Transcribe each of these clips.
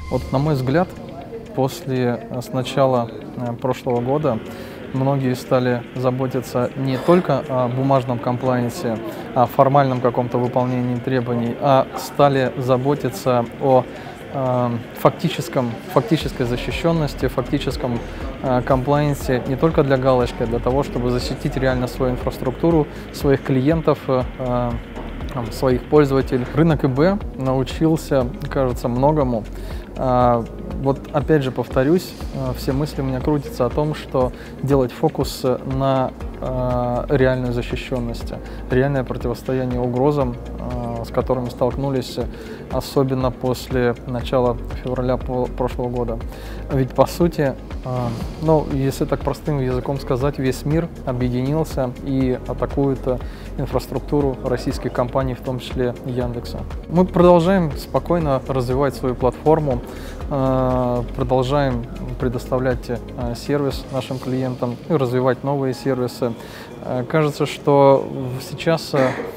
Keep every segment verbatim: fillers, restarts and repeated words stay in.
Вот, на мой взгляд, после с начала э, прошлого года многие стали заботиться не только о бумажном комплаенсе, о формальном каком-то выполнении требований, а стали заботиться о э, фактическом, фактической защищенности, фактическом э, комплаенсе не только для галочки, а для того, чтобы защитить реально свою инфраструктуру, своих клиентов, э, своих пользователей. Рынок ИБ научился, кажется, многому. Вот опять же повторюсь, все мысли у меня крутятся о том, что делать фокус на реальной защищенности, реальное противостояние угрозам, с которыми столкнулись, особенно после начала февраля прошлого года. Ведь по сути, ну, если так простым языком сказать, весь мир объединился и атакует инфраструктуру российских компаний, в том числе Яндекса. Мы продолжаем спокойно развивать свою платформу, продолжаем предоставлять сервис нашим клиентам и развивать новые сервисы. Кажется, что сейчас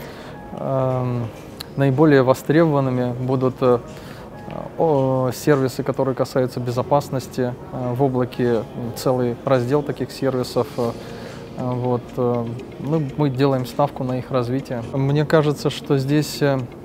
наиболее востребованными будут сервисы, которые касаются безопасности. В облаке целый раздел таких сервисов. Вот. Мы, мы делаем ставку на их развитие. Мне кажется, что здесь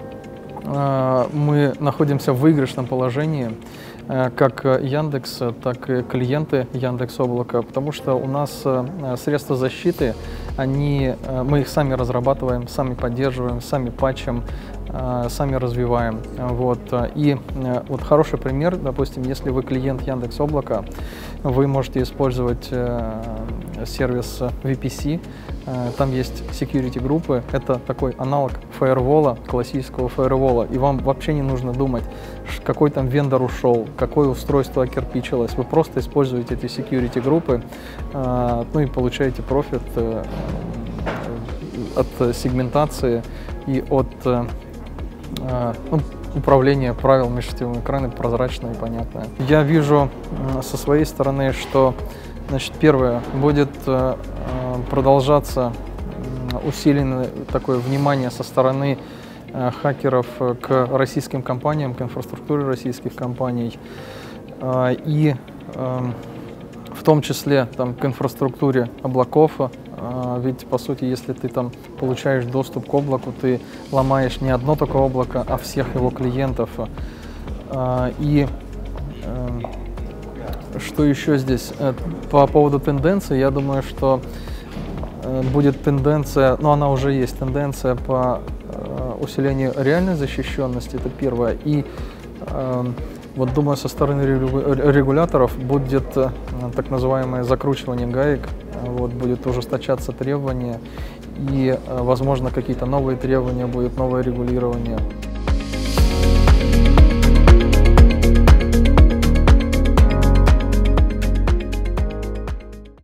мы находимся в выигрышном положении, как Яндекс, так и клиенты Яндекс.Облака, потому что у нас средства защиты, они, мы их сами разрабатываем, сами поддерживаем, сами патчим, сами развиваем. Вот. И вот хороший пример, допустим, если вы клиент Яндекс.Облака, вы можете использовать сервис ви пи си, там есть security группы, это такой аналог фаервола, классического фаервола, и вам вообще не нужно думать, какой там вендор ушел, какое устройство окирпичилось, вы просто используете эти security группы, ну и получаете профит от сегментации и от ну, управления правил межсетевым экраном прозрачное и понятное. Я вижу со своей стороны, что, значит, первое, будет продолжаться усиленное такое внимание со стороны хакеров к российским компаниям, к инфраструктуре российских компаний, и в том числе там, к инфраструктуре облаков. Ведь, по сути, если ты там получаешь доступ к облаку, ты ломаешь не одно только облако, а всех его клиентов. И что еще здесь? По поводу тенденции, я думаю, что будет тенденция, ну она уже есть, тенденция по усилению реальной защищенности, это первое. И вот думаю, со стороны регуляторов будет так называемое закручивание гаек, вот, будет ужесточаться требования и, возможно, какие-то новые требования, будет новое регулирование.